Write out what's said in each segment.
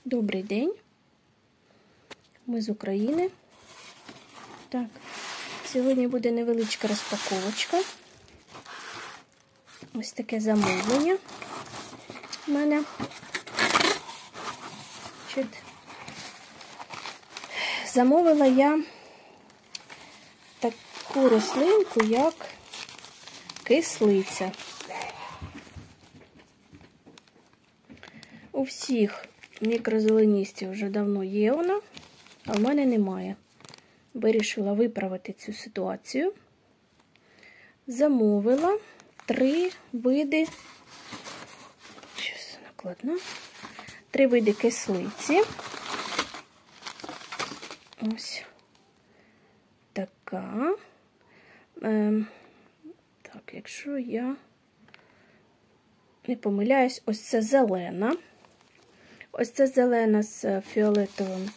Добрий день, ми з України. Так, сьогодні буде невеличка розпаковочка. Ось таке замовлення в мене. Замовила я таку рослинку, як кислиця. У всіх мікрозеленістів вже давно є вона, а в мене немає. Вирішила виправити цю ситуацію. Замовила 3 види, щось накладна, 3 види кислиці. Ось така. Так, якщо я не помиляюсь, ось це зелена. Ось це зелена з фіолетовою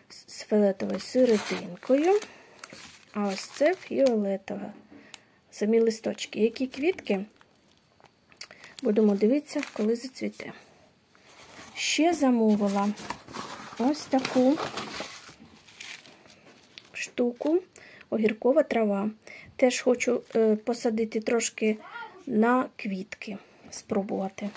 серединкою. А ось це фіолетова. Самі листочки. Які квітки? Будемо дивитися, коли зацвіте. Ще замовила ось таку штуку. Огіркова трава. Теж хочу посадити трошки на квітки. Спробувати.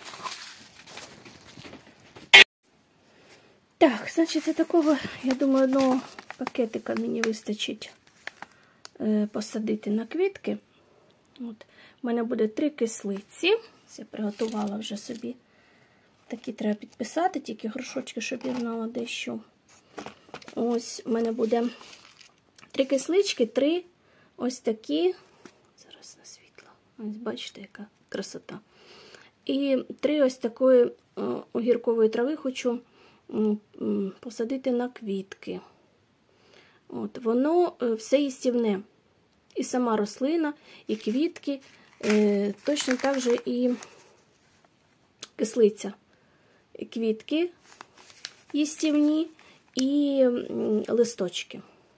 Так, значить, такого, я думаю, одного пакетика мені вистачить посадити на квітки. От. У мене буде 3 кислиці. Я приготувала вже собі. Такі треба підписати, тільки грошочки, щоб я знала дещо. Ось, у мене буде 3 кислички, 3 ось такі. Зараз на світло. Ось, бачите, яка красота. І 3 ось такої огіркової трави хочу посадити на квітки. От, воно все їстівне. І сама рослина, і квітки, точно так же і кислиця. Квітки їстівні і листочки.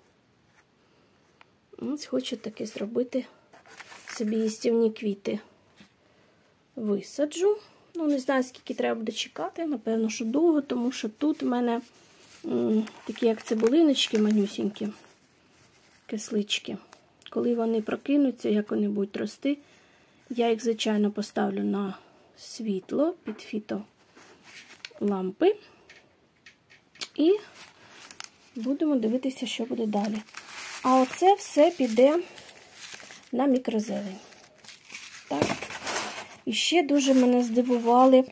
Ось хочу таке зробити собі їстівні квіти. Висаджу. Ну, не знаю, скільки треба буде чекати. Напевно, що довго, тому що тут в мене такі, як цибулиночки манюсінькі, кислички. Коли вони прокинуться, як вони будуть рости, я їх, звичайно, поставлю на світло під фітолампи. І будемо дивитися, що буде далі. А оце все піде на мікрозелень. Так. І ще дуже мене здивували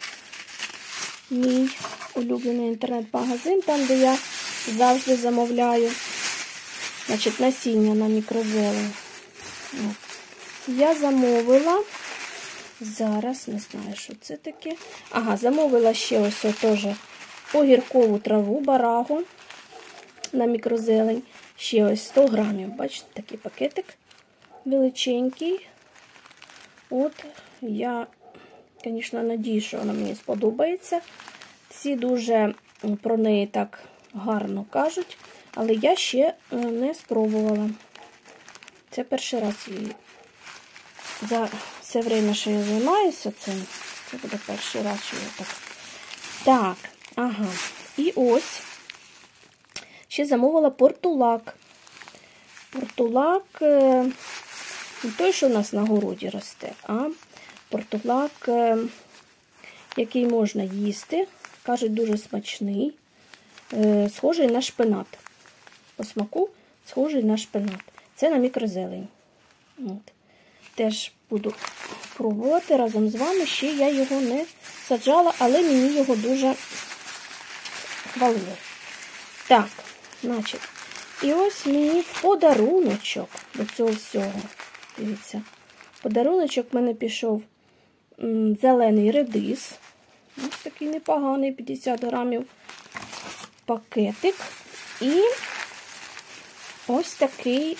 мій улюблений інтернет-магазин, там, де я завжди замовляю, значить, насіння на мікрозелень. От. Я замовила, зараз, не знаю, що це таке. Ага, замовила ще ось теж огіркову траву, барагу на мікрозелень. Ще ось 100 грамів, бачите, такий пакетик величенький. От, я, звісно, надію, що вона мені сподобається. Всі дуже про неї так гарно кажуть, але я ще не спробувала. Це перший раз її. За все время, що я займаюся цим, це буде перший раз, що я так. Так, ага. І ось ще замовила портулак. Портулак не той, що у нас на городі росте, а портулак, який можна їсти. Кажуть, дуже смачний. Схожий на шпинат. По смаку схожий на шпинат. Це на мікрозелень. От. Теж буду пробувати разом з вами. Ще я його не саджала, але мені його дуже хвалили. Так, значить, і ось мені в подаруночок до цього всього. Дивіться, в подаруночок в мене пішов зелений редис. Ось такий непоганий, 50 грамів пакетик. І ось такий,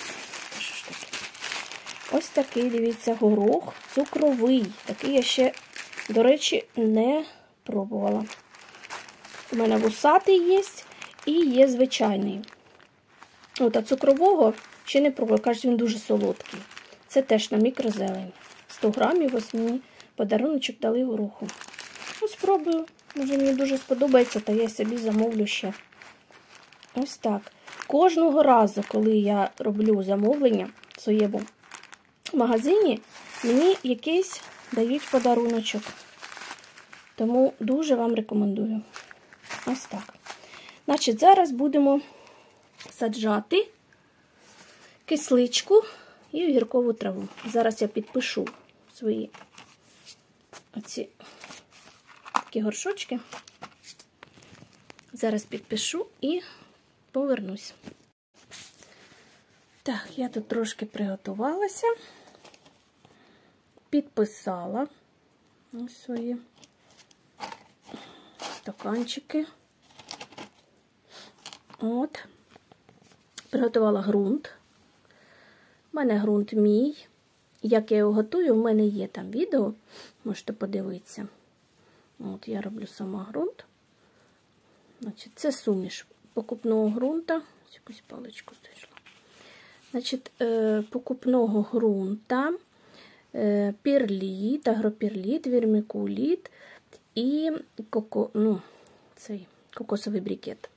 дивіться, горох цукровий. Такий я ще, до речі, не пробувала. У мене вусатий є і є звичайний. От, а цукрового ще не пробувала. Кажуть, він дуже солодкий. Це теж на мікрозелень. 100 грамів ось мені подаруночок дали гороху. Ну, спробую. Може, мені дуже сподобається, то я собі замовлю ще. Ось так. Кожного разу, коли я роблю замовлення в своєму магазині, мені якийсь дають подаруночок. Тому дуже вам рекомендую. Ось так. Значить, зараз будемо саджати кисличку і огіркову траву. Зараз я підпишу свої оці такі горшочки. Зараз підпишу і повернусь. Так, я тут трошки приготувалася. Підписала ось свої стаканчики. От. Приготувала ґрунт. У мене ґрунт мій. Як я його готую, в мене є там відео. Можете подивитися. От, я роблю сама ґрунт. Значить, це суміш покупного ґрунта. Якусь паличку знайшла. Значить, покупного ґрунта, перліт, агроперліт, вермикуліт і цей кокосовий брикет.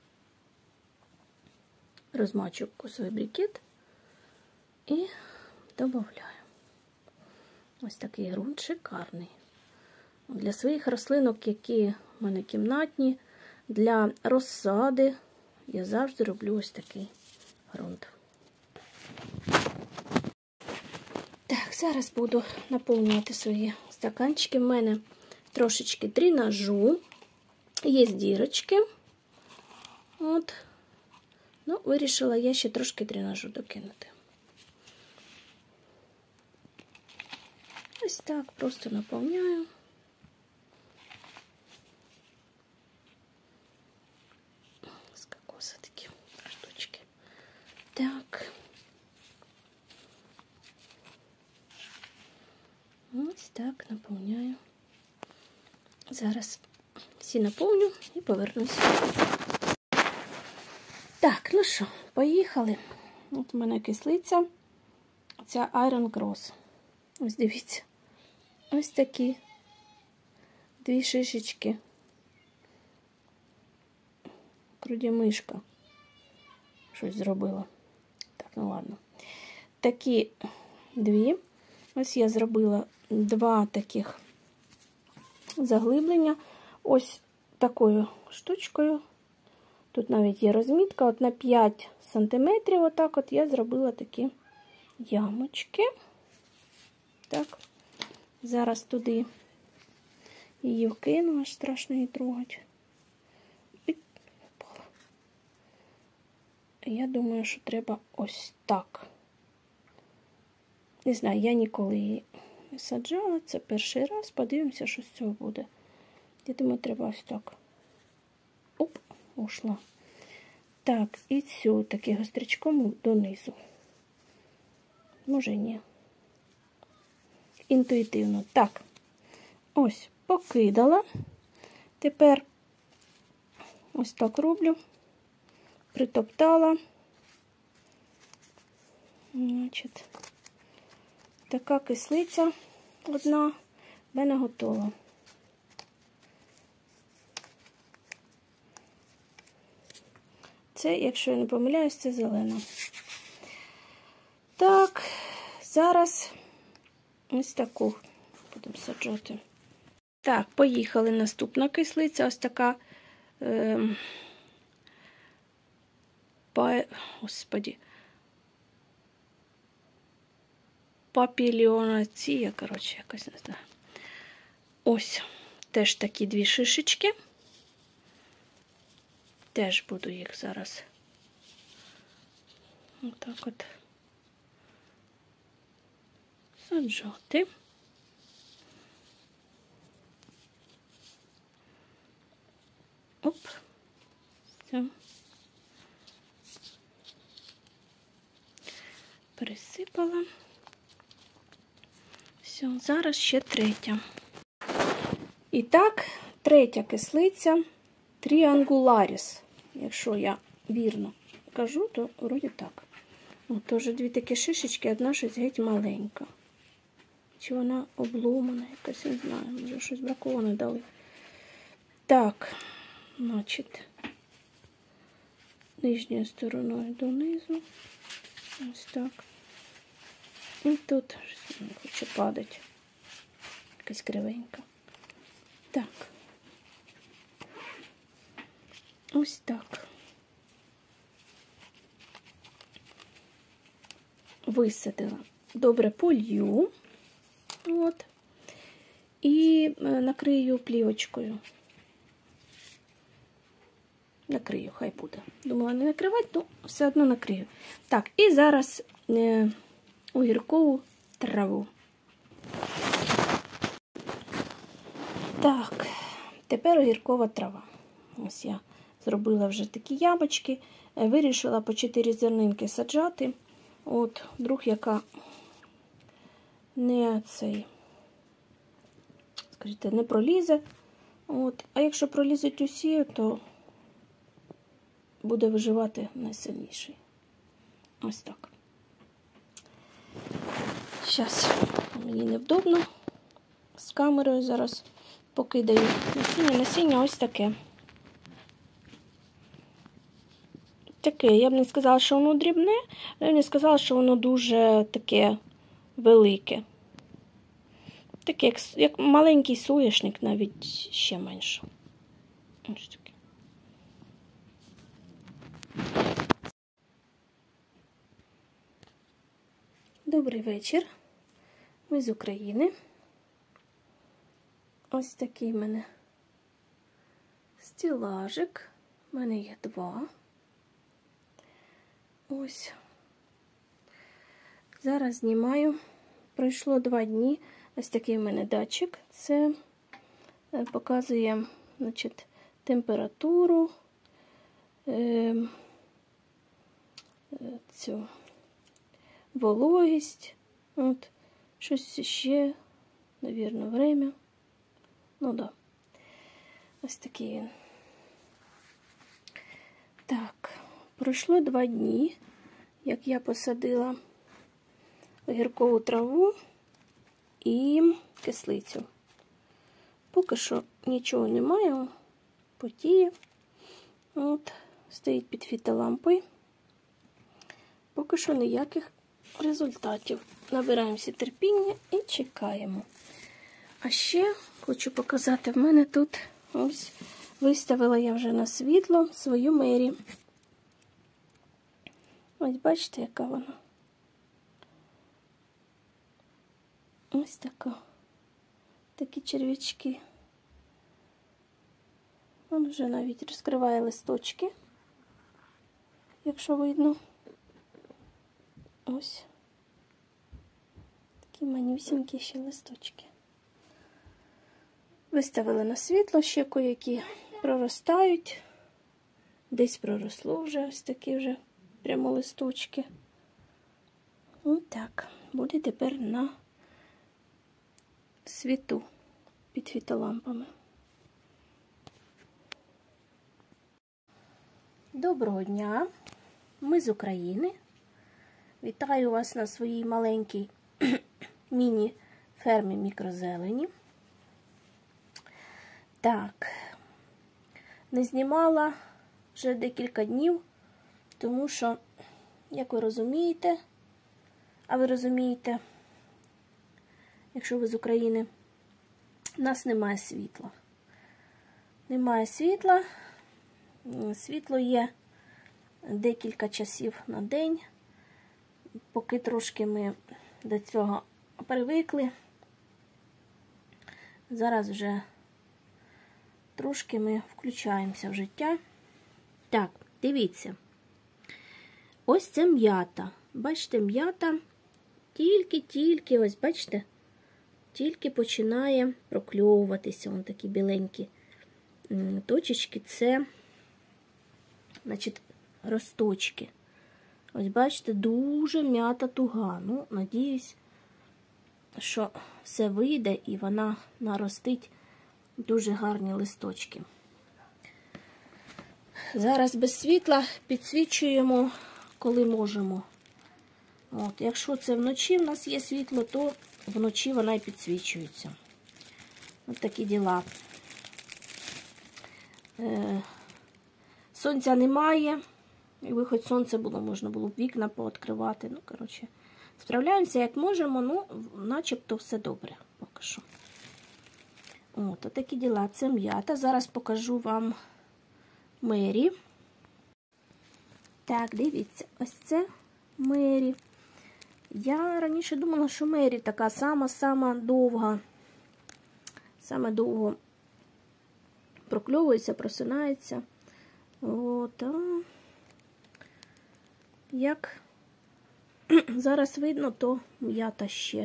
Розмачу кокосовий брикет і додаю. Ось такий ґрунт шикарний. Для своїх рослинок, які в мене кімнатні, для розсади я завжди роблю ось такий ґрунт. Так, зараз буду наповнювати свої стаканчики. В мене трошечки дренажу, є дірочки. От. Ну, вирішила я ще трошки дренажу докинути. Ось так, просто наповняю. З кокоса такі штучки. Так. Ось так наповняю. Зараз всі наповню і повернуся. Так, ну що, поїхали. От у мене кислиця. Ця Iron Cross. Ось дивіться. Ось такі 2 шишечки. Крудімишка. Щось зробила. Так, ну ладно. Такі 2. Ось я зробила 2 таких заглиблення. Ось такою штучкою. Тут навіть є розмітка. От на 5 см, отак от я зробила такі ямочки. Так. Зараз туди її вкину, аж страшно її трогати. Я думаю, що треба ось так. Не знаю, я ніколи її не саджала. Це перший раз. Подивимося, що з цього буде. Я думаю, треба ось так. Оп, ушла. Так, і цю таки гострячком донизу. Може, ні. Інтуїтивно. Так, ось, покидала. Тепер ось так роблю. Притоптала. Значить, така кислиця одна в мене готова. Це, якщо я не помиляюсь, це зелена. Так, зараз ось таку будемо саджати. Так, поїхали. Наступна кислиця. Ось така, господи, папіліонація, коротше, якось не знаю. Ось, теж такі 2 шишечки. Теж буду їх зараз отак от саджати. Оп. Все. Присипала. Все, зараз ще 3. І так, 3 кислиця Triangularis. Якщо я вірно кажу, то вроді так. От теж 2 такі шишечки, одна щось геть маленька. Чи вона обломана якась, не знаю, може щось браковане дали. Так, значить, нижньою стороною донизу. Ось так. І тут щось не хоче падати. Якась кривенька. Так. Ось так. Висадила. Добре полью. От. І накрию плівочкою. Накрию, хай буде. Думала не накривати, то все одно накрию. Так, і зараз огіркову траву. Так, тепер огіркова трава. Ось я зробила вже такі ямочки. Вирішила по 4 зернинки саджати. От, вдруг яка не цей, скажіть, не пролізе. От, а якщо пролізуть усі, то буде виживати найсильніший. Ось так. Зараз мені невдобно з камерою, зараз покидаю насіння. Насіння ось таке. Таке, я б не сказала, що воно дрібне, але не сказала, що воно дуже таке велике. Таке, як маленький соняшник, навіть ще менше. Ось таке. Добрий вечір. Ми з України. Ось такий в мене стілажик. У мене є 2. Ось. Зараз знімаю. Пройшло 2 дні. Ось такий в мене датчик. Це показує, значить, температуру, цю вологість. От. Щось ще, навірно, время. Ну, да. Ось такий він. Так, пройшло 2 дні, як я посадила огіркову траву і кислицю. Поки що нічого немає, потіє. От, стоїть під фітолампою. Поки що ніяких результатів. Набираємося терпіння і чекаємо. А ще хочу показати, в мене тут ось виставила я вже на світло свою Мері. Ось бачите, яка вона. Ось така. Такі черв'ячки. Вон вже навіть розкриває листочки, якщо видно. Ось. Такі манюсінькі ще листочки. Виставила на світло, ще кое-які проростають. Десь проросло вже ось такі вже прямо листочки. Ось так. Буде тепер на світу під фітолампами. Доброго дня! Ми з України. Вітаю вас на своїй маленькій міні-фермі мікрозелені. Так, не знімала вже декілька днів, тому що, як ви розумієте, а ви розумієте, якщо ви з України, у нас немає світла. Немає світла. Світло є декілька часів на день. Поки трошки ми до цього привикли. Зараз вже трошки ми включаємося в життя. Так, дивіться. Ось це м'ята. Бачите, м'ята тільки, ось бачите, тільки починає прокльовуватися. Вон такі біленькі точечки. Це, значить, росточки. Ось бачите, дуже м'ята туга. Ну, надіюсь, що все вийде і вона наростить дуже гарні листочки. Зараз без світла підсвічуємо, коли можемо. От, якщо це вночі в нас є світло, то вночі вона і підсвічується. Ось такі діла. Сонця немає. Якби хоч сонце було, можна було б вікна пооткривати. Ну, коротше, справляємося як можемо, ну, начебто все добре поки що. От, отакі діла. Це м'ята. Зараз покажу вам Мері. Так, дивіться, ось це Мері. Я раніше думала, що Мері така сама довга. Саме довго прокльовується, просинається. От, як зараз видно, то м'ята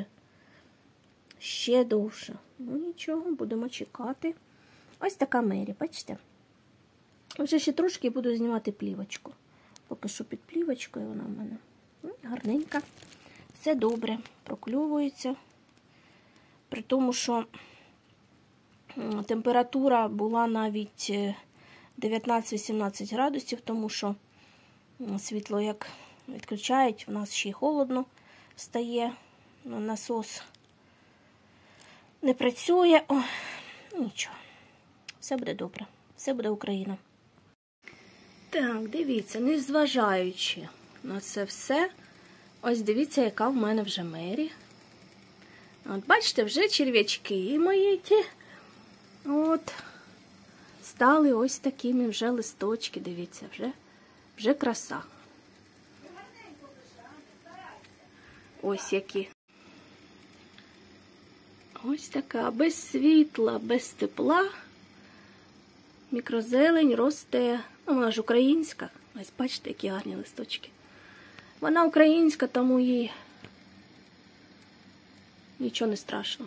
ще довше. Ну, нічого, будемо чекати. Ось така Мері, бачите? Вже ще трошки буду знімати плівочку. Поки що під плівочкою вона в мене гарненька. Все добре, прокльовується. При тому, що температура була навіть 19-18 градусів, тому що світло як відключають, у нас ще й холодно стає, насос не працює. О, нічого, все буде добре, все буде Україна. Так, дивіться, незважаючи на це все, ось дивіться, яка в мене вже Мері. От, бачите, вже черв'ячки мої ті, от, стали ось такими вже листочки, дивіться, вже краса. Ось які. Ось така, без світла, без тепла. Мікрозелень росте. Ну, вона ж українська. Ось бачите, які гарні листочки. Вона українська, тому їй нічого не страшно.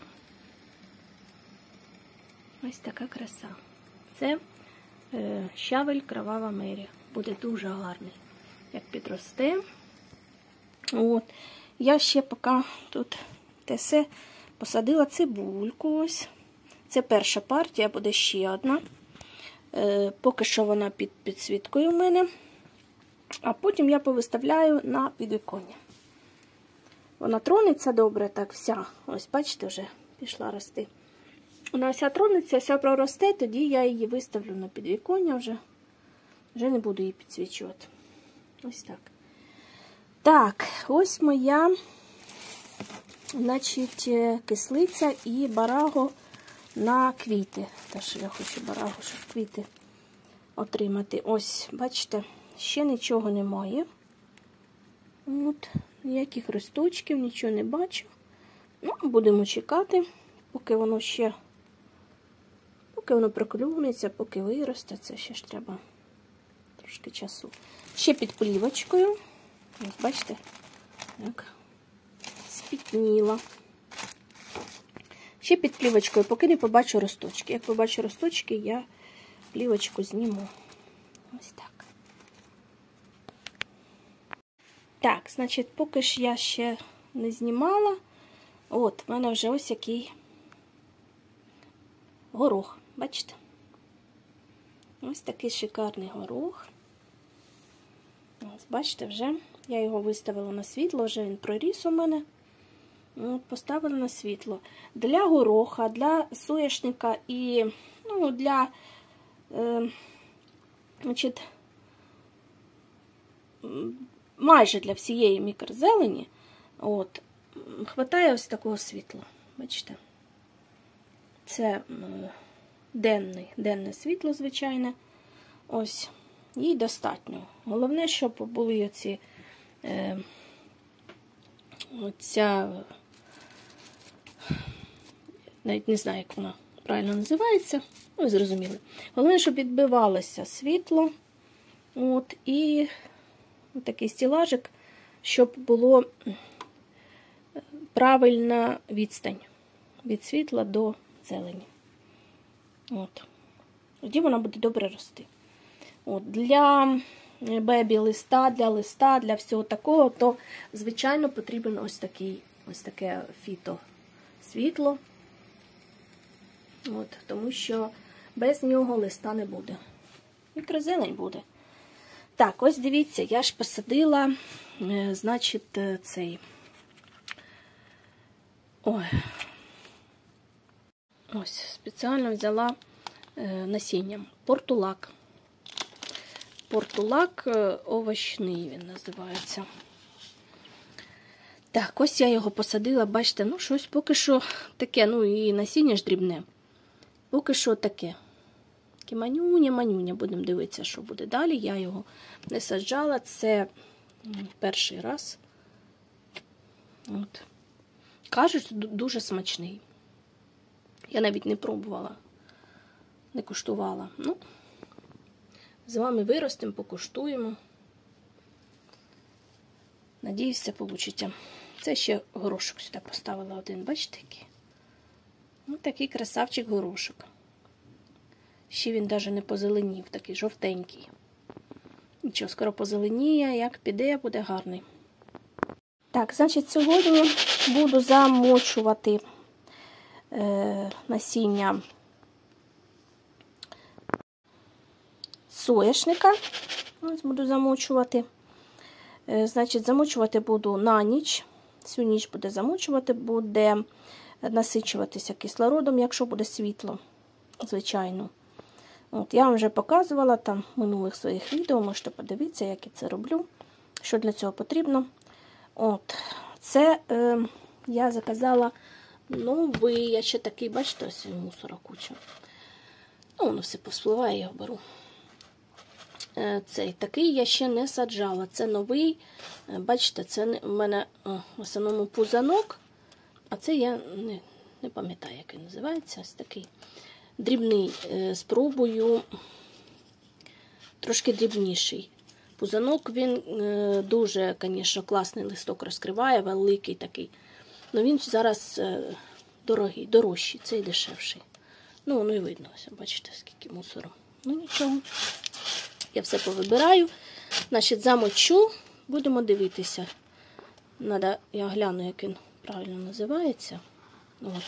Ось така краса. Це щавель Кривава Мері. Буде дуже гарний, як підросте. От. Я ще поки тут те все посадила цибульку ось. Це перша партія, буде ще одна. Поки що вона під підсвіткою в мене. А потім я повиставляю на підвіконня. Вона тронеться добре, так вся. Ось, бачите, вже пішла рости. Вона вся тронеться, вся проросте, тоді я її виставлю на підвіконня вже. Вже не буду її підсвічувати. Ось так. Так, ось моя, значить, кислиця і бараго на квіти. Теж я хочу бараго, щоб квіти отримати. Ось, бачите, ще нічого немає. От, ніяких листочків, нічого не бачу. Ну, будемо чекати, поки воно проклюнеться, поки виросте. Це ще ж треба трошки часу. Ще під плівочкою. Ось, бачите, як спітніла. Ще під плівочкою, поки не побачу росточки. Як побачу росточки, я плівочку зніму. Ось так. Так, значить, поки ж я ще не знімала. От, в мене вже ось який горох. Бачите? Ось такий шикарний горох. Ось, бачите, вже я його виставила на світло, вже він проріс у мене. От, поставила на світло. Для гороха, для соняшника і, ну, для, значить, майже для всієї мікрозелені, от, хватає ось такого світла. Бачите? Це денне світло, звичайне. Ось, їй достатньо. Головне, щоб були оці, оця, навіть не знаю, як вона правильно називається, ви зрозуміли. Головне, щоб відбивалося світло, от, і такий стілажик, щоб було правильна відстань від світла до зелені. От. Тоді вона буде добре рости. От. Для бебі-листа, для всього такого, то, звичайно, потрібен ось таке фітосвітло. От. Тому що без нього листа не буде. Мікрозелень буде. Так, ось дивіться, я ж посадила, значить, цей, ось, спеціально взяла насіння. портулак. Портулак овочний він називається. Так, ось я його посадила, бачите, ну щось поки що таке, ну і насіння ж дрібне. Поки що таке. Таке манюня, будемо дивитися, що буде далі. Я його не саджала, це перший раз. От. Кажуть, дуже смачний. Я навіть не пробувала, не куштувала. Ну, з вами виростемо, покуштуємо. Надіюсь, це вийде. Це ще горошок сюди поставила один, бачите який? Ось такий красавчик горошок. Ще він навіть не позеленів, такий жовтенький. Нічого, скоро позеленіє, як піде, буде гарний. Так, значить, сьогодні буду замочувати насіння соняшника. Ось буду замочувати. Значить, замочувати буду на ніч. Всю ніч буде замочувати, буде насичуватися кислородом, якщо буде світло, звичайно. От, я вам вже показувала там в минулих своїх відео, можете подивитися, як я це роблю, що для цього потрібно. От, це я заказала новий, я ще такий, бачите, ось мусора куча. Ну, воно все повспливає, я його беру. Цей такий я ще не саджала. Це новий. Бачите, це в мене в основному пузанок, а це я не пам'ятаю, як він називається. Ось такий дрібний. Спробую трошки дрібніший. Пузанок, він дуже, звісно, класний листок розкриває, великий такий. Але він зараз дорогий, дорожчий, цей дешевший. Ну, воно і видно, ось, бачите, скільки мусору. Ну, нічого. Я все повибираю, значить, замочу, будемо дивитися. Я гляну, як він правильно називається. От.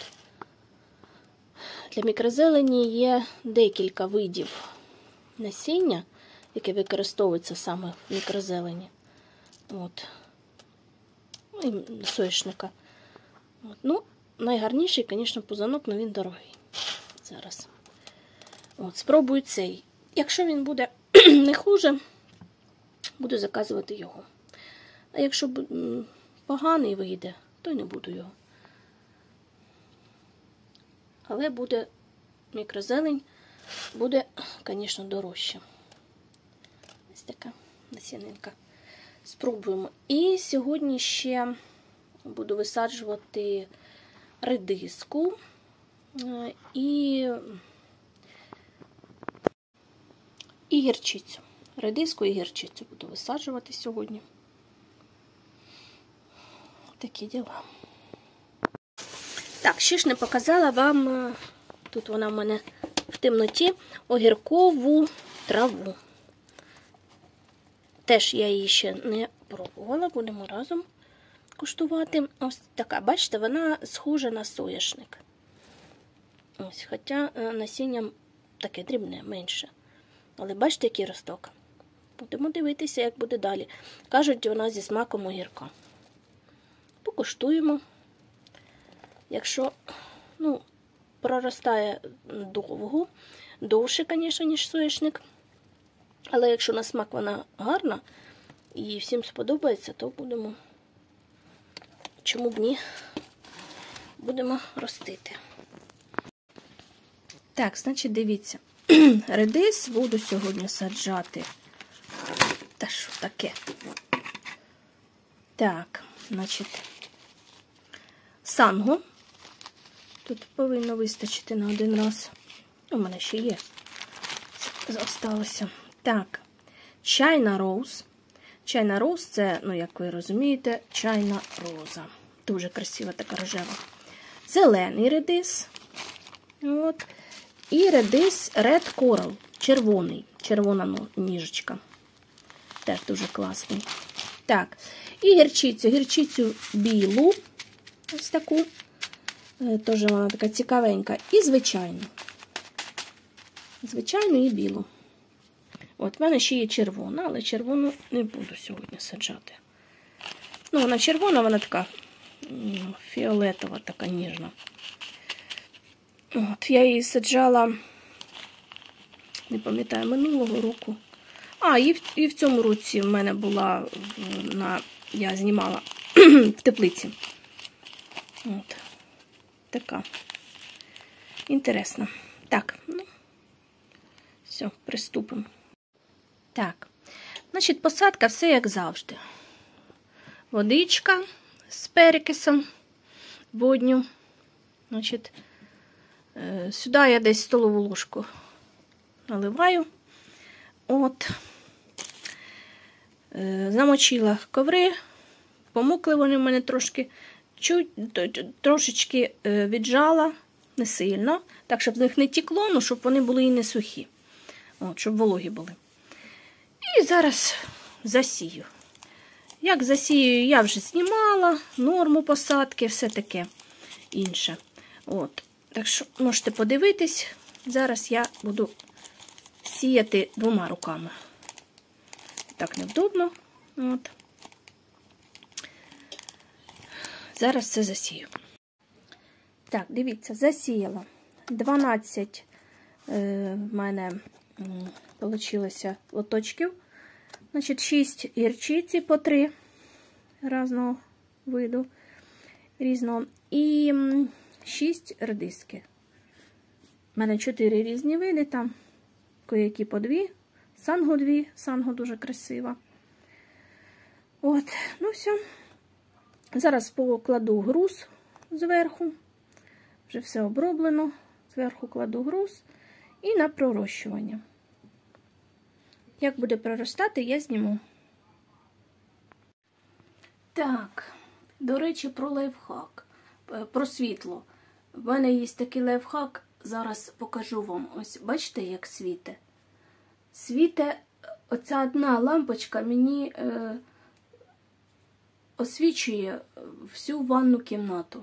Для мікрозелені є декілька видів насіння, яке використовується саме в мікрозелені. От. І соняшника. От. Ну, найгарніший, звісно, пузанок, але він дорогий. Зараз. От, спробую цей. Якщо він буде не хуже, буду заказувати його. А якщо поганий вийде, то й не буду його. Але буде мікрозелень, буде, звісно, дорожче. Ось така насінинка. Спробуємо. І сьогодні ще буду висаджувати редиску і гірчицю. Редиску і гірчицю буду висаджувати сьогодні. Такі діла. Так, ще ж не показала вам, тут вона в мене в темноті, огіркову траву. Теж я її ще не пробувала, будемо разом куштувати. Ось така, бачите, вона схожа на соняшник. Ось, хоча насіння таке дрібне, менше. Але бачите, який росток. Будемо дивитися, як буде далі. Кажуть, вона зі смаком огірка. Покуштуємо. Якщо, ну, проростає довше, звісно, ніж соняшник. Але якщо на смак вона гарна і всім сподобається, то будемо, чому б ні, будемо ростити. Так, значить, дивіться. Редис буду сьогодні саджати. Та що таке? Так, значить, санго. Тут повинно вистачити на один раз. У мене ще є. Залишилося. Так, чайна роуз. Чайна роуз – це, ну, як ви розумієте, чайна роза. Дуже красива така рожева. Зелений редис. От. І редис Red Coral, червоний, червона ніжечка. Теж дуже класний. Так, і гірчицю білу, ось таку, теж вона така цікавенька, і звичайну. Звичайну і білу. От, в мене ще є червона, але червону не буду сьогодні саджати. Ну, вона червона, вона така фіолетова, така ніжна. От, я її саджала не пам'ятаю, минулого року. І в цьому році в мене була, я знімала в теплиці. От. Така. Інтересна. Так, ну, все, приступимо. Так, значить, посадка все як завжди. Водичка з перекисом водню. Значить, сюди я десь столову ложку наливаю. От. Замочила коври. Помокли вони в мене трошечки віджала, не сильно. Так, щоб з них не тікло, але щоб вони були і не сухі. От, щоб вологі були. І зараз засію. Як засію, я вже знімала, норму посадки, все таке інше. От. Так що можете подивитись. Зараз я буду сіяти 2 руками. Так невдобно. От. Зараз це засію. Так, дивіться, засіяла. 12 в мене вийшло лоточків. Значить, 6 гірчиці по 3 різного виду. Різного. І 6 редиски. У мене 4 різні види там. Коякі по 2. Санго 2. Санго дуже красива. От, ну все. Зараз покладу груз зверху. Вже все оброблено. Зверху кладу груз. І на пророщування. Як буде проростати, я зніму. Так, до речі, про лайфхак. Про світло. В мене є такий лайфхак. Зараз покажу вам. Ось, бачите, як світе? Світе, оця одна лампочка мені освічує всю ванну кімнату.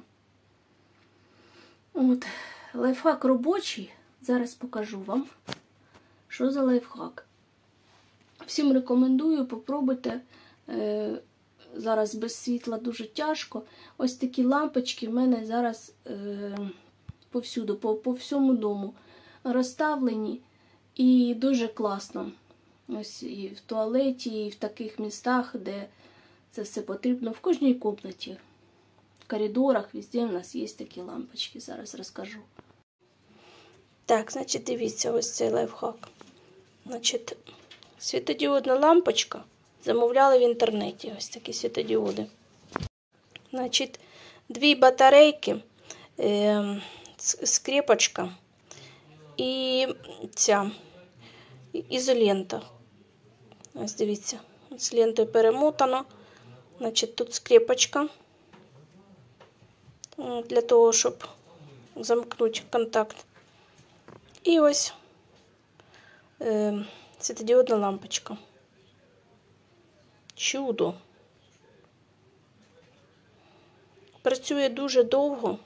От, лайфхак робочий. Зараз покажу вам, що за лайфхак. Всім рекомендую, попробуйте. Зараз без світла дуже тяжко. Ось такі лампочки в мене зараз повсюду, по всьому дому розставлені. І дуже класно. Ось і в туалеті, і в таких містах, де це все потрібно. В кожній кімнаті, в коридорах, везде у нас є такі лампочки. Зараз розкажу. Так, значить, дивіться, ось цей лайфхак. Значить, світодіодна лампочка. Замовляли в інтернеті. Ось такі світодіоди. Значить, 2 батарейки, скріпочка і ця ізолента. Ось дивіться, з лентою перемотано. Значить, тут скріпочка для того, щоб замкнути контакт. І ось світодіодна лампочка. Чудо. Працює дуже довго.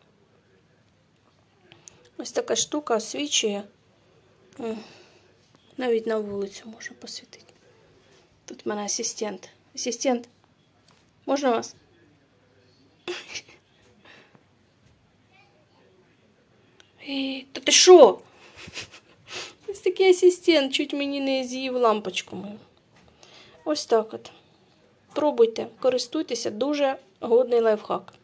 Ось така штука освічує. Навіть на вулицю можна посвітити. Тут в мене асистент. Асистент, можна вас? Та ти що? Ось такий асистент, чуть мені не з'їв лампочку мою. Ось так от. Пробуйте, користуйтеся, дуже годний лайфхак.